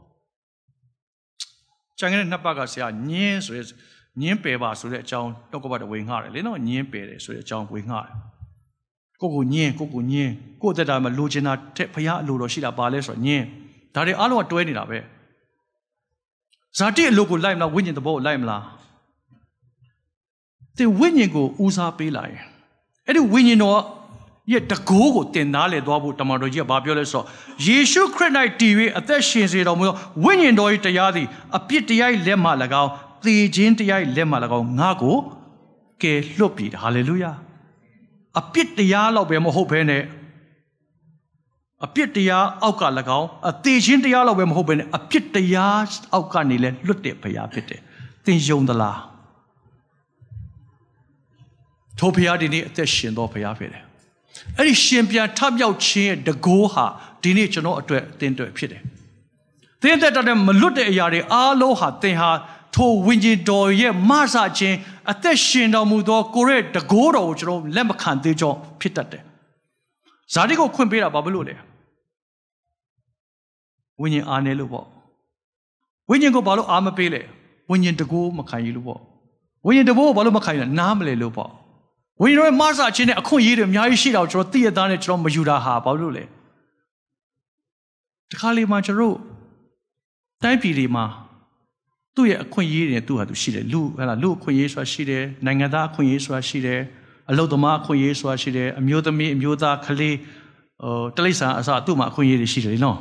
ကျန်တဲ့နှစ်ပတ်ကဆရာညင်းဆိုရဲညင်းပယ်ပါဆိုတဲ့အကြောင်းတောက်ကပတ်ဝေငှတယ်လေနော်ညင်းပယ်တယ်ဆိုတဲ့အကြောင်းဝေငှတယ်ကိုကိုညင်းကိုကိုညင်းကိုအသက်တာမှာလိုချင်တာတဲ့ဘုရားအလိုတော်ရှိတာပါလဲဆိုတော့ညင်းဒါတွေအားလုံးကတွဲနေတာပဲဇာတိအလိုကိုလိုက်မလားဝိညာဉ်သဘောကိုလိုက်မလားသင်ဝိညာဉ်ကိုဦးစားပေးလာရင်အဲ့ဒီဝိညာဉ်တော်ရဲ့တကိုးကိုတင်သားလေသွားဖို့တမန်တော်ကြီးကဘာပြောလဲဆိုတော့ယေရှုခရစ်၌တည်၍အသက်ရှင်စေတော်မူသောဝိညာဉ်တော်၏တရားသည်အပြစ်တရား၏လက်မှ၎င်းသေခြင်းတရား၏လက်မှ၎င်းငါကိုကယ်လွတ်ပြီဟာလေလုယာအပြစ်တရားတော့ပဲမဟုတ်ဘဲနဲ့အပြစ်တရားအောက်က၎င်းအသေးခြင်းတရားတော့ပဲမဟုတ်ဘဲနဲ့အပြစ်တရားအောက်ကနေလဲလွတ်တဲ့ဘုရားဖြစ်တယ်သင်ယုံသလားထိုဘုရားဒီနေ့အသက်ရှင်တော်ဘုရားဖြစ်တယ်အဲ့ဒီရှင်ပြန်ထမြောက်ခြင်းရဲ့တကိုးဟာဒီနေ့ကျွန်တော်အတွက်အသင်အတွက်ဖြစ်တယ်သင်တဲ့တဲ့မလွတ်တဲ့အရာတွေအားလုံးဟာသင်ဟာထိုဝိညာဉ်တော်ရဲ့မဆာခြင်းအသက်ရှင်တော်မူသောကိုရဲ့တကိုးတော်ကိုကျွန်တော်လက်မခံသေးကြောင်းဖြစ်တတ်တယ်ဇာတိကိုခွင့်ပေးတာဘာလို့လဲဝိညာဉ်အားနေလို့ပေါ့ဝိညာဉ်ကိုဘာလို့အားမပေးလဲဝိညာဉ်တကိုးမခံရလို့ပေါ့ဝိညာဉ်တကိုးကိုဘာလို့မခံရလဲနားမလဲလို့ပေါ့ဝိညာဉ်တော်ရဲ့မဆာခြင်းနဲ့အခွင့်အရေးတွေအများကြီးရှိတာကိုကျွန်တော်သိရသားနဲ့ကျွန်တော်မယူတာဟာဘာလို့လဲတခါလေမှကျွန်တော်တိုင်းပြည်တွေမှာသူ့ရဲ့အခွင့်အရေးတွေသူ့ဟာသူရှိတယ်လူဟဲ့လားလူအခွင့်အရေးဆိုတာရှိတယ်နိုင်ငံသားအခွင့်အရေးဆိုတာရှိတယ်အလုပ်သမားအခွင့်အရေးဆိုတာရှိတယ်အမျိုးသမီးအမျိုးသားကလေးဟိုတလိษံအစသူ့မှာအခွင့်အရေးတွေရှိတယ်နော်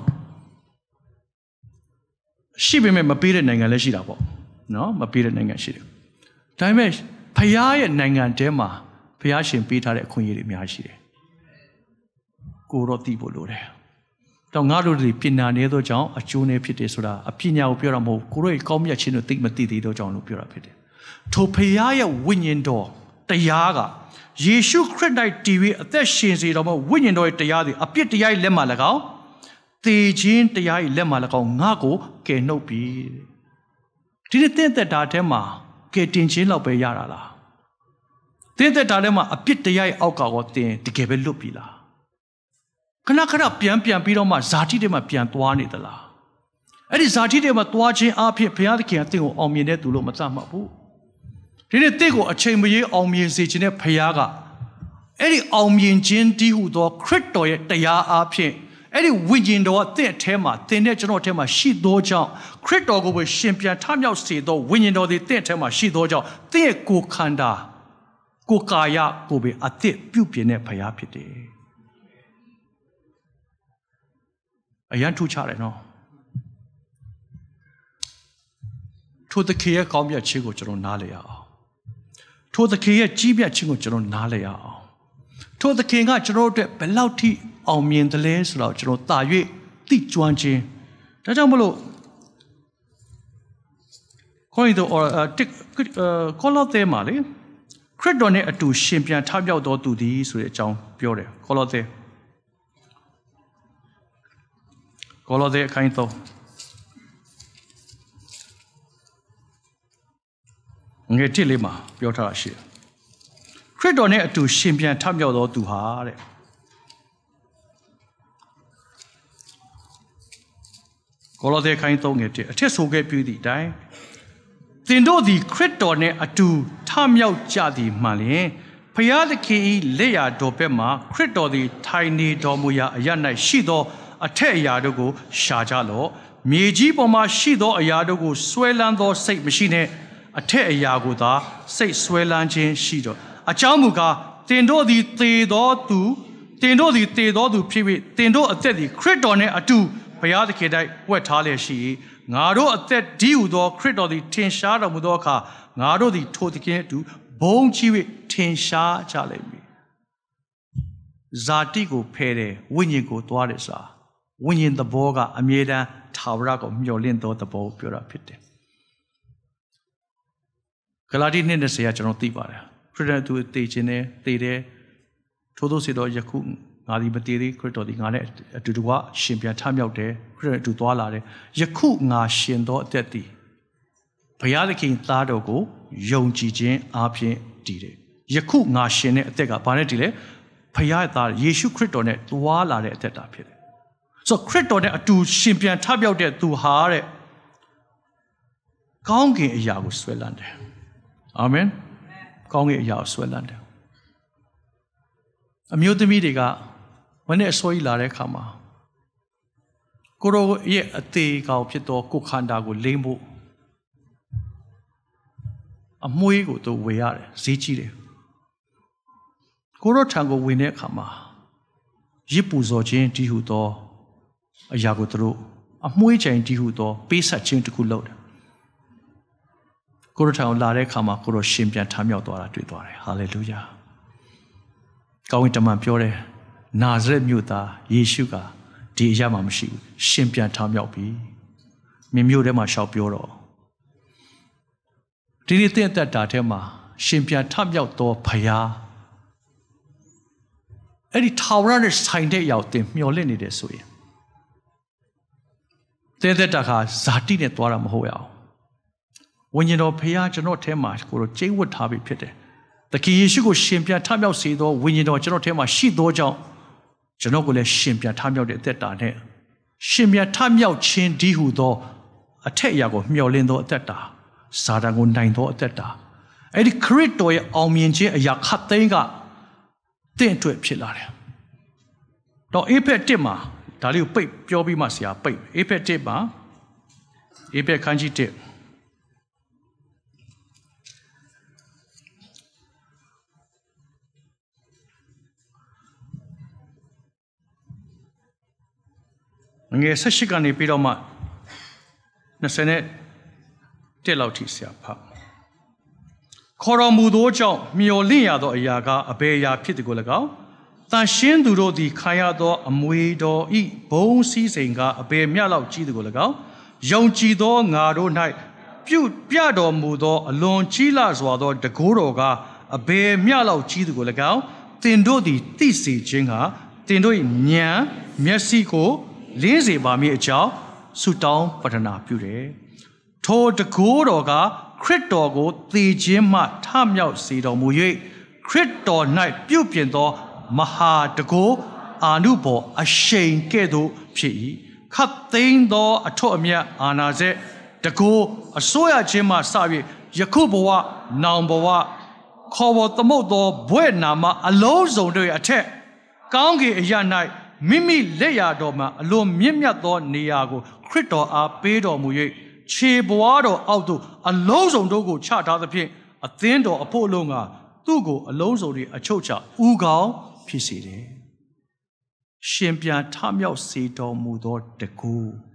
ရှိပေမဲ့မပေးတဲ့နိုင်ငံလည်းရှိတာပေါ့နော်မပေးတဲ့နိုင်ငံရှိတယ်ဒါပေမဲ့ဖခင်ရဲ့နိုင်ငံထဲမှာဖခင်ရှင်ပေးထားတဲ့အခွင့်အရေးတွေအများကြီးရှိတယ်ကိုတော့သိဖို့လိုတယ်တော့ငါတို့တွေပညာနည်းသောကြောင့်အကျိုးနည်းဖြစ်တယ်ဆိုတာအပညာကိုပြောတာမဟုတ်ကိုတို့ရဲ့ကောင်းမြတ်ခြင်းတို့သိမသိသေးသောကြောင့်လို့ပြောတာဖြစ်တယ်ထိုဖခင်ရဲ့ဝိညာဉ်တော်တရားကယေရှုခရစ်၌တည်ပြီးအသက်ရှင်စေတော်မူဝိညာဉ်တော်ရဲ့တရားသည်အပြစ်တရားရဲ့လက်မှ၎င်းသေခြင်းတရားရဲ့လက်မှ၎င်းငါ့ကိုကယ်နှုတ်ပြီဒီနေ့တင့်သက်တာထဲမှာကယ်တင်ခြင်းလောက်ပဲရတာလားတင့်သက်တာထဲမှာအပြစ်တရားရဲ့အောက်ကရောတင်တကယ်ပဲလွတ်ပြီလားခဏခဏပြန်ပြန်ပြီးတော့မှဇာတိတွေမှာပြန်သွားနေသလားအဲ့ဒီဇာတိတွေမှာသွားခြင်းအဖြစ်ဘုရားသခင်ကတင့်ကိုအောင်မြင်တဲ့သူလို့မသတ်မှတ်ဘူးဒီနေ့တင့်ကိုအချိန်မရေအောင်မြင်စေခြင်းနဲ့ဘုရားကအဲ့ဒီအောင်မြင်ခြင်းတည်းဟူသောခရစ်တော်ရဲ့တရားအဖြစ်အဲ့ဒီဝိညာဉ်တော်ကတင့်အထဲမှာတင်တဲ့ကျွန်တော်အထဲမှာရှိသောကြောင့်ခရစ်တော်ကိုပဲရှင်ပြန်ထမြောက်စေသောဝိညာဉ်တော်သည်တင့်အထဲမှာရှိသောကြောင့်တင့်ရဲ့ကိုယ်ခန္ဓာကိုယ်ကာယကိုပဲအသစ်ပြုပြင်တဲ့ဘုရားဖြစ်တယ်အရန်ထူးခြားတယ်နော်ထိုသခင်ရဲ့ကောင်းမြတ်ခြင်းကိုကျွန်တော်နားလည်ရအောင်ထိုသခင်ရဲ့ကြီးမြတ်ခြင်းကိုကျွန်တော်နားလည်ရအောင်ထိုသခင်ကကျွန်တော်တို့ဘယ်လောက်ထိအောင်မြင်တယ်လဲဆိုတော့ကျွန်တော်တာ၍သိကျွမ်းခြင်းဒါကြောင့်မလို့ခေါင်းတို့တစ်ကောလောသဲမှာလေခရစ်တော်နဲ့အတူရှင်ပြန်ထမြောက်တော်သူသည်ဆိုတဲ့အကြောင်းပြောတယ်ကောလောသဲကောလောသဲအခန်းသုံးငယ်တစ်လေးမှာပြောထားတာရှိတယ်ခရစ်တော်နဲ့အတူရှင်ပြန်ထမြောက်တော်သူဟာတဲ့ကောလောသဲအခန်းသုံးငယ်တစ်အထက်ဆိုခဲ့ပြီးသည့်အတိုင်းသင်တို့သည်ခရစ်တော်နှင့်အတူထမြောက်ကြသည်မှလျှင်ဖျားသခင်၏လက်ရာတော်ဘက်မှခရစ်တော်သည်ထိုင်နေတော်မူရာအရ၌ရှိသောအထက်အရာတို့ကိုရှာကြလော့မြေကြီးပေါ်မှာရှိသောအရာတို့ကိုဆွဲလန်းသောစိတ်မရှိနဲ့အထက်အရာကိုသာစိတ်ဆွဲလန်းခြင်းရှိတော်အကြောင်းမူကားတင်တို့သည်သေသောသူတင်တို့သည်သေသောသူဖြစ်၍တင်တို့အသက်သည်ခရစ်တော်နှင့်အတူဘုရားသခင်၌ဝတ်ထားလျက်ရှိငါတို့အသက်ဒီဟုသောခရစ်တော်သည်ထင်ရှားတော်မူသောအခါငါတို့သည်ထိုသခင်အတူဘုန်းကြီး၍ထင်ရှားကြလိမ့်မည်ဇာတိကိုဖယ်တယ်ဝိညာဉ်ကိုသွားတယ်ဆိုတာဝိညာဉ်သဘောကအမြဲတမ်းထာဝရကိုမျှော်လင့်သောသဘောပြောတာဖြစ်တယ်ဂလာတိနှစ်၂၀ကကျွန်တော်သိပါတယ်ခရစ်တော်သူတည်ခြင်းနဲ့တည်တယ်ထို့သောစေတော့ယခုငါဒီမတည်သေးခရစ်တော်ဒီငါနဲ့အတူတူကရှင်ပြန်ထမြောက်တယ်ခရစ်တော်အတူသွားလာတယ်ယခုငါရှင်သောအသက်သည်ဘုရားသခင်သားတော်ကိုယုံကြည်ခြင်းအားဖြင့်တည်တယ်ယခုငါရှင်တဲ့အသက်ကဘာနဲ့တည်လဲဘုရားသားယေရှုခရစ်တော်နဲ့သွားလာတဲ့အသက်တာဖြစ်တယ်ဆိုခရစ်တော်နဲ့အတူရှင်ပြန်ထမြောက်တဲ့သူဟာတဲ့ကောင်းကင်အရာကိုဆွဲလန်းတယ်အာမင်ကောင်းကင်အရာကိုဆွဲလန်းတယ်အမျိုးသမီးတွေကမနေ့အစောကြီးလာတဲ့အခါမှာကိုရောရဲ့အသေးကောင်ဖြစ်သောကိုခန္ဓာကိုလိမ့်ဖို့အမွှေးကိုသူဝေရတယ်ဈေးကြီးတယ်ကိုရောထံကိုဝင်တဲ့အခါမှာရစ်ပူဇော်ခြင်းတည်ဟူသောအရာကိုသူတို့အမွှေးချိန်တည်ဟူသောပေးဆက်ခြင်းတစ်ခုလုပ်တယ်ကိုရောထံကိုလာတဲ့အခါမှာကိုရောရှင်ပြန်ထမြောက်သွားတာတွေ့သွားတယ်ဟာလေလုယာကောင်းကင်တမန်ပြောတယ်နာဇရက်မြို့သားယေရှုကဒီအရာမှမရှိဘူးရှင်ပြန်ထမြောက်ပြီမြင်မြို့ထဲမှာရှောက်ပြောတော့ဒီနေ့တင့်အသက်တာထဲမှာရှင်ပြန်ထမြောက်သောဘုရားအဲ့ဒီထာဝရနဲ့ဆိုင်တဲ့အရာကိုသင်မျှော်လင့်နေတယ်ဆိုရင်တင့်အသက်တာကဇာတိနဲ့သွားတာမဟုတ်ရအောင်ဝိညာဉ်တော်ဘုရားကျွန်တော်ထဲမှာကိုတော့ကျိန်းဝတ်ထားပြီးဖြစ်တယ်သခင်ယေရှုကိုရှင်ပြန်ထမြောက်စေသောဝိညာဉ်တော်ကျွန်တော်ထဲမှာရှိသောကြောင့်ကျွန်တော်ကိုလည်းရှင်ပြန်ထမြောက်တဲ့အသက်တာနဲ့ရှင်ပြန်ထမြောက်ခြင်းဒီဟုသောအထက်အရာကိုမျှော်လင့်သောအသက်တာစာတန်ကိုနိုင်သောအသက်တာအဲ့ဒီခရစ်တော်ရဲ့အောင်မြင်ခြင်းအရာခတ်သိမ်းကတင့်အတွက်ဖြစ်လာတယ်။တော့အေဖက်တစ်မှာဒါလေးကိုပိတ်ပြောပြီးမှဆရာပိတ်အေဖက်တစ်မှာအေဖက်ခန်းကြီးတစ်ငယ်ဆက်ရှိကနေပြီးတော့မှနှစ်နဲ့တက်လောက်ထိဆရာဖတ်ခေါ်တော်မူသောကြောင့်မျော်လင့်ရသောအရာကအဘယ်အရာဖြစ်သည်ကို၎င်းတန်ရှင်းသူတို့သည်ခံရသောအမွေတော်ဤဘုံစည်းစိမ်ကအဘယ်မျှလောက်ကြီးသည်ကို၎င်းယုံကြည်သောငါတို့၌ပြုပြတော်မူသောအလွန်ကြီးလာစွာသောတကိုးတော်ကအဘယ်မျှလောက်ကြီးသည်ကို၎င်းသင်တို့သည်သိစေခြင်းကသင်တို့၏ဉာဏ်မျက်စိကိုလင်းစေပါမည်အကြောင်းဆုတောင်းပတနာပြုတယ်ထိုတကိုးတော်ကခရစ်တော်ကိုသေခြင်းမှထမြောက်စေတော်မူ၍ခရစ်တော်၌ပြုပြင်သောမဟာတကိုးအာနုဘော်အရှိန်ကဲ့သို့ဖြစ်၏ခတ်သိမ်းသောအထွတ်အမြတ်အာနာစေတကိုးအစိုးရခြင်းမှစ၍ယခုဘဝနောင်ဘဝခေါ်ပေါ်သမုတ်သောဘွဲ့နာမအလုံးစုံတို့၏အထက်ကောင်းကင်အရာ၌မိမိလက်ရာတော်မှာအလွန်မြင့်မြတ်သောနေရာကိုခရစ်တော်အားပေးတော်မူ၍ခြေဘဝတော်အောက်သို့အလုံးစုံတို့ကိုချထားသဖြင့်အသင်းတော်အဖို့လုံးကသူ့ကိုအလုံးစုံတွေအချုပ်ချဥကောင်းဖြစ်စေတယ်ရှင်ပြန်ထမြောက်စေတော်မူသောတကူ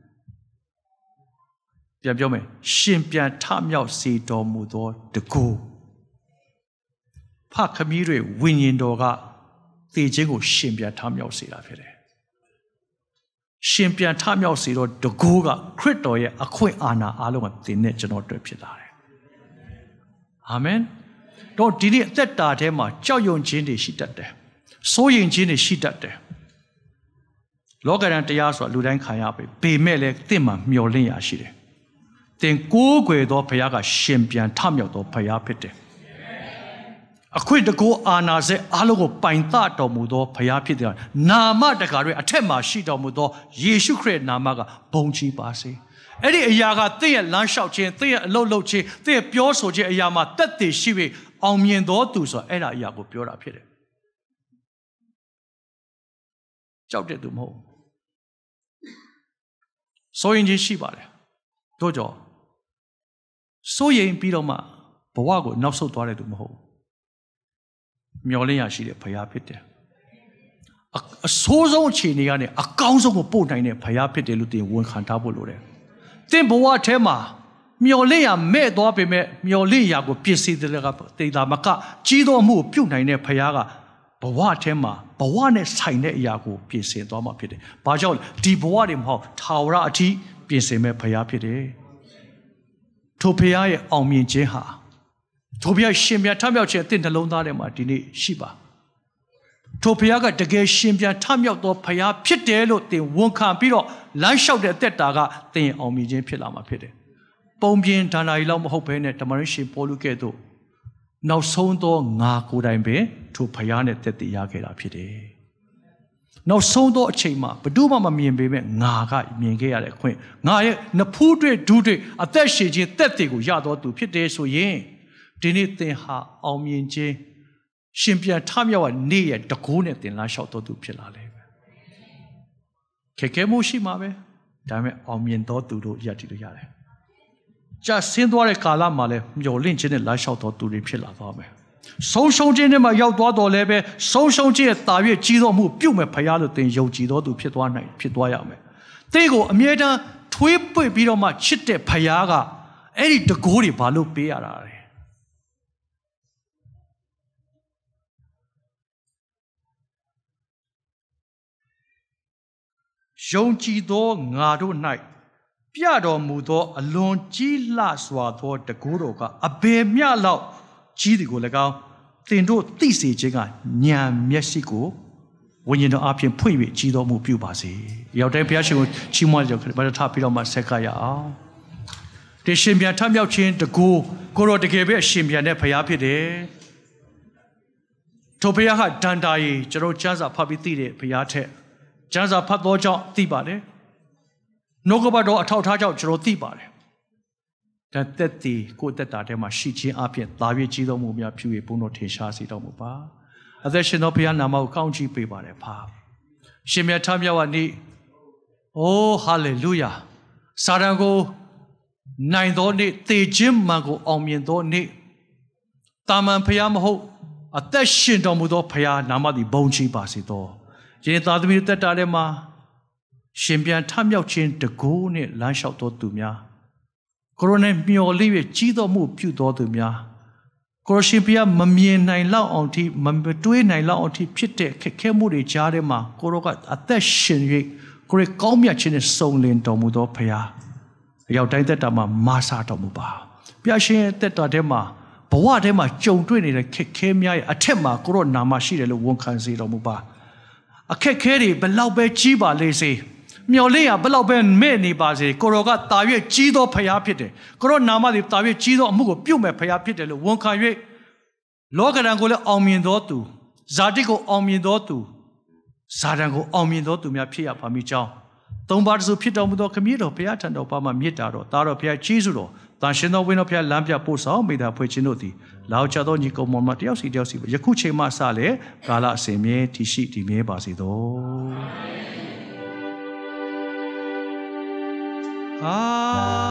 ပြန်ပြောမယ်ရှင်ပြန်ထမြောက်စေတော်မူသောတကူဖခမီးတွေဝိညာဉ်တော်ကသေခြင်းကိုရှင်ပြန်ထမြောက်စေတာဖြစ်တယ်ရှင်ပြန်ထမြောက်စေတော့တကိုးကခရစ်တော်ရဲ့အခွင့်အာဏာအားလုံးကသင်နဲ့ကျွန်တော်တွေ့ဖြစ်လာတယ်အာမင်တော့ဒီနေ့အသက်တာထဲမှာကြောက်ရွံ့ခြင်းတွေရှိတတ်တယ်စိုးရိမ်ခြင်းတွေရှိတတ်တယ်လောကရန်တရားဆိုတာလူတိုင်းခံရပြီပေမဲ့လည်းသင်မှာမျှော်လင့်ရရှိတယ်သင်ကိုးကွယ်သောဘုရားကရှင်ပြန်ထမြောက်သောဘုရားဖြစ်တယ်အခွင့်တကူအာနာစေအားလုံးကိုပိုင်သတော်မူသောဘုရားဖြစ်တယ်နာမတကာတွေအထက်မှာရှိတော်မူသောယေရှုခရစ်နာမကဘုန်းကြီးပါစေအဲ့ဒီအရာကသင်ရဲ့လမ်းလျှောက်ခြင်းသင်ရဲ့အလုပ်လုပ်ခြင်းသင်ရဲ့ပြောဆိုခြင်းအရာမှာတက်တည်ရှိပြီးအောင်မြင်သောသူဆိုအဲ့ဒါအရာကိုပြောတာဖြစ်တယ်ကြောက်တဲ့သူမဟုတ်စိုးရင်ခြင်းရှိပါတယ်တို့ကြောင့်စိုးရင်ပြီးတော့မှဘဝကိုနောက်ဆုတ်သွားတဲ့သူမဟုတ်မျောလင်းရရှိတဲ့ဘုရားဖြစ်တယ်အဆိုးဆုံးအခြေအနေကနေအကောင်းဆုံးကိုပို့နိုင်တဲ့ဘုရားဖြစ်တယ်လို့သင်ဝန်ခံထားဖို့လိုတယ်သင်ဘဝထဲမှာမျောလင်းရမဲ့သွားပေမဲ့မျောလင်းရကိုပြည့်စည်တဲ့ကတေတာမကကြီးသောမှုကိုပြုတ်နိုင်တဲ့ဘုရားကဘဝထဲမှာဘဝနဲ့ဆိုင်တဲ့အရာကိုပြင်ဆင်သွားမှာဖြစ်တယ်။ဘာကြောင့်ဒီဘဝတွေမဟုတ်ထာဝရအထိပြင်ဆင်မဲ့ဘုရားဖြစ်တယ်။ထိုဘုရားရဲ့အောင်မြင်ခြင်းဟာထိုဘုရားရှင်ပြန်ထမြောက်ခြင်းအသည့်နှလုံးသားထဲမှာဒီနေ့ရှိပါ။ထိုဘုရားကတကယ်ရှင်ပြန်ထမြောက်သောဘုရားဖြစ်တယ်လို့သင်ဝန်ခံပြီးတော့လမ်းလျှောက်တဲ့အသက်တာကသင်အောင်မြင်ခြင်းဖြစ်လာမှာဖြစ်တယ်။ပုံပြင်ဒါနာရီလောက်မဟုတ်ဘဲနဲ့တမန်တော်ရှင်ပေါလုကဲ့သို့နောက်ဆုံးသောငါကိုယ်တိုင်ပဲထိုဘုရားနဲ့သက်တည်ရခဲ့တာဖြစ်တယ်။နောက်ဆုံးသောအချိန်မှာဘယ်သူမှမမြင်ပေမဲ့ငါကမြင်ခဲ့ရတဲ့အခွင့်ငါရဲ့နဖူးတွေ့ဒူးတွေ့အသက်ရှင်ခြင်းသက်တည်ကိုရတော်သူဖြစ်တယ်ဆိုရင်ဒီနေ့သင်ဟာအောင်မြင်ခြင်းရှင်ပြန်ထမြောက်ရနေ့ရဲ့တကိုးနဲ့သင်လာလျှောက်တော်သူဖြစ်လာလေပဲ။ခေခဲမှုရှိမှာပဲ။ဒါပေမဲ့အောင်မြင်တော်သူတို့ရည်တည်လို့ရတယ်။ကြာဆင်းသွားတဲ့ကာလမှာလည်းမျော်လင့်ခြင်းနဲ့လာလျှောက်တော်သူတွေဖြစ်လာသွားမယ်။ဆုံးရှုံးခြင်းနဲ့မှရောက်သွားတော်လည်းပဲဆုံးရှုံးခြင်းရဲ့တာ၍ကြီးသောမှုပြုတ်မဲ့ဖရားလို့သင်ယုံကြည်တော်သူဖြစ်သွားနိုင်ဖြစ်သွားရမယ်။သင်ကိုအမြဲတမ်းထွေးပွေပြီးတော့မှချစ်တဲ့ဖရားကအဲ့ဒီတကိုးတွေဘာလို့ပေးရတာလဲ။ယုံကြည်သောငါတို့၌ပြတော်မူသောအလွန်ကြီးလှစွာသောတကူတော်ကအဘယ်မျှလောက်ကြီးသည်ကို၎င်းသင်တို့သိစေခြင်းကဉာဏ်မျက်စိကိုဝိညာဉ်တော်အပြင်ဖွင့်၍ကြီးတော်မူပြုပါစေ။ရောက်တဲ့ဘုရားရှင်ကိုချီးမွမ်းကြဘာသာထားပြီးတော့မှဆက်ကရအောင်။ဒီရှင်ပြန်ထမြောက်ခြင်းတကူကိုတော်တကယ်ပဲရှင်ပြန်တဲ့ဘုရားဖြစ်တယ်။ထိုဘုရားဟာဒန္တာရီကျွန်တော်ကျမ်းစာဖတ်ပြီးသိတဲ့ဘုရားထက်ကျမ်းစာဖတ်သောကြောင့်သိပါတယ်။နှုတ်ကပတ်တော်အထောက်ထားကြောင့်ကျွန်တော်သိပါတယ်။ဒါသက်တည်ကိုယ်သက်တာထဲမှာရှိခြင်းအပြင်သာ၍ကြီးတော်မူများဖြူ၍ဘုန်းတော်ထင်ရှားစေတော်မူပါ။အသက်ရှင်သောဘုရားနာမကိုကောင်းချီးပေးပါတယ်ဖာ။ရှင်မြတ်ထမြောက်ဝနေ့အိုးဟာလေလုယာ။စာရန်ကိုနိုင်သောနေ့သေခြင်းမှန်ကိုအောင်မြင်သောနေ့တာမန်ဘုရားမဟုတ်အသက်ရှင်တော်မူသောဘုရားနာမသည်ဘုန်းကြီးပါစေသော။ယင်းသာသမီသက်တာထဲမှာရှင်ပြန်ထမြောက်ခြင်းတကိုးနဲ့လမ်းလျှောက်တော်သူများကိုရိုနာမျော်လင့်၍ကြီးတော်မှုပြုတော်သူများကိုရရှိပြမမြင်နိုင်လောက်အောင်ထိမတွေးနိုင်လောက်အောင်ထိဖြစ်တဲ့ခက်ခဲမှုတွေကြားထဲမှာကိုရောကအသက်ရှင်၍ကိုရကောင်းမြတ်ခြင်းနဲ့စုံလင်တော်မူသောဖခင်အရောက်တိုင်းသက်တာမှာမာစာတော်မူပါပြရှင်ရဲ့သက်တာထဲမှာဘဝထဲမှာကြုံတွေ့နေတဲ့ခက်ခဲများရဲ့အထက်မှာကိုရောနာမရှိတယ်လို့ဝန်ခံစေတော်မူပါအခက်ခဲတွေဘလောက်ပဲကြီးပါလေစေမျော်လင့်ရဘလောက်ပဲမဲ့နေပါစေကိုရောကတာ၍ကြီးသောဖခင်ဖြစ်တယ်ကိုရောနာမသည်တာ၍ကြီးသောအမှုကိုပြုမဲ့ဖခင်ဖြစ်တယ်လို့ဝန်ခံ၍လောကဓာတ်ကိုလည်းအောင်မြင်တော်သူဇာတိကိုအောင်မြင်တော်သူဇာတန်ကိုအောင်မြင်တော်သူများဖြစ်ရပါမည်ကြောင်းသုံးပါးစုဖြစ်တော်မူသောခမည်းတော်ဘုရားထံတော်ပါမှမြစ်တာတော်သားတော်ဘုရားကြီးစုတော်တန်ရှင်တော်ဝင်းတော်ဘုရားလမ်းပြပို့ဆောင်မိသားဖွဲ့ခြင်းတို့သည်လောက်ချသောညီကောင်မောင်မတယောက်စီတယောက်စီယခုချိန်မှစလဲကာလအစဉ်မြဲတည်ရှိတည်မြဲပါစေသောအာ